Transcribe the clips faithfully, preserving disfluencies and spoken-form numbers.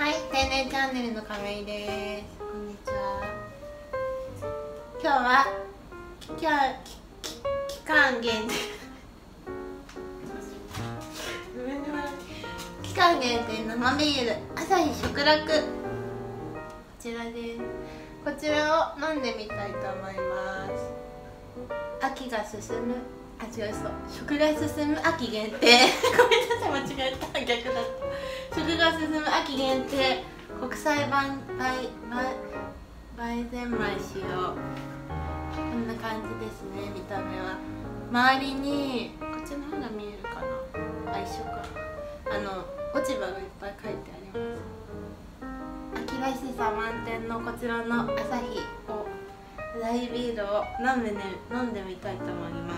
はい、天然チャンネルの亀井です。こんにちは。今日は期間期間限定期間限定生ビールアサヒ食楽、こちらです。こちらを飲んでみたいと思います。秋が進むあ違うそう食が進む秋限定ごめんなさい、間違えた、逆だった。食が進む秋限定国際版バイバイバイゼン米使用、こんな感じですね。見た目は周りにこっちの方が見えるかな、あ、一緒か、あの落ち葉がいっぱい書いてあります。秋らしさ満点のこちらのアサヒを大ビールを飲んで、ね、飲んでみたいと思います。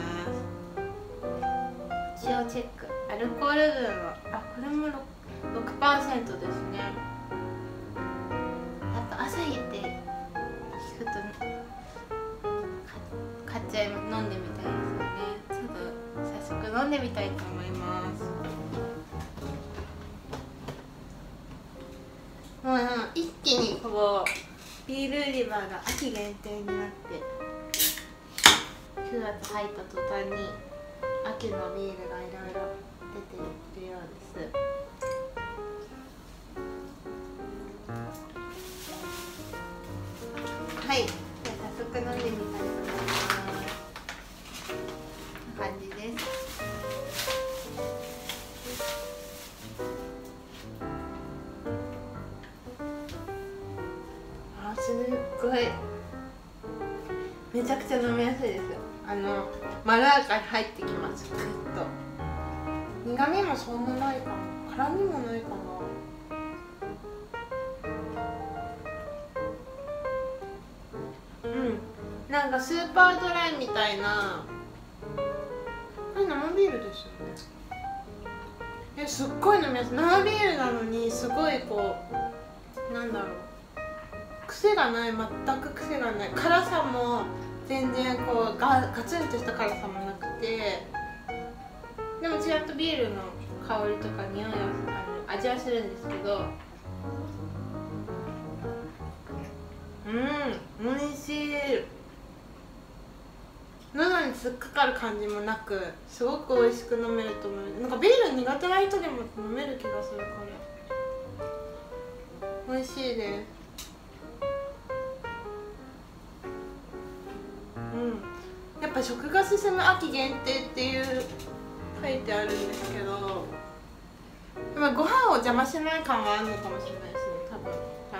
使用チェック、アルコール分はあこれも ろくパーセント ですね。やっぱアサヒって聞くと買っちゃいます。飲んでみたいですよね。ちょっと早速飲んでみたいと思います。もう一気にこうビール売り場が秋限定になってくがつ入った途端に秋のビールがいろいろ出ているようです。はい、じゃあ早速飲んでみたいと思います。こんな感じです。あ、すっごいめちゃくちゃ飲みやすいです。あのまろやかに入ってきます。グッと苦味もそんなないかも、辛みもないかな。うん、なんかスーパードライみたいな、これ生ビールですよね。え、すっごい飲みやすい。生ビールなのにすごいこうなんだろう、癖がない、全く癖がない。辛さも全然こうガガツンとした辛さもなくて、でもちゃんとビールの香りとか匂いはあの味はするんですけど、うん、美味しい。喉に突っかかる感じもなく、すごく美味しく飲めると思う。なんかビール苦手な人でも飲める気がする。これ美味しいです。うん、やっぱ食が進む秋限定っていう書いてあるんですけど、まあ、ご飯を邪魔しない感はあるのかもしれないですね。多分あ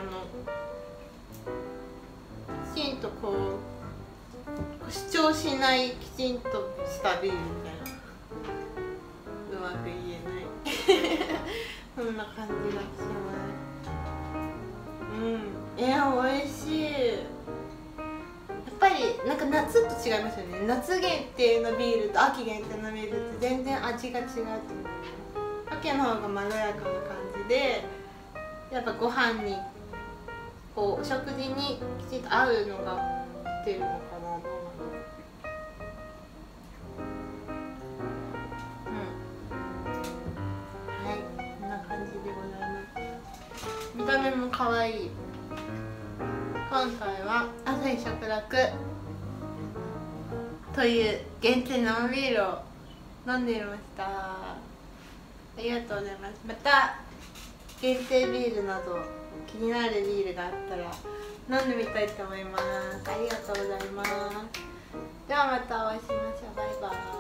のきちんとこう主張しないきちんとしたビールみたいな、うまく言えないそんな感じがします。うん、いや美味しい。やっぱりなんか夏と違いますよね。夏限定のビールと秋限定のビールって全然味が違うと思う。秋の方がまろやかな感じで、やっぱご飯にこうお食事にきちんと合うのが出るのかな、どうなんだろう。うん、はい、こんな感じでございます。見た目も可愛い。今回はアサヒ食楽という限定生ビールを飲んでみました。ありがとうございます。また限定ビールなど気になるビールがあったら飲んでみたいと思います。ありがとうございます。ではまたお会いしましょう。バイバイ。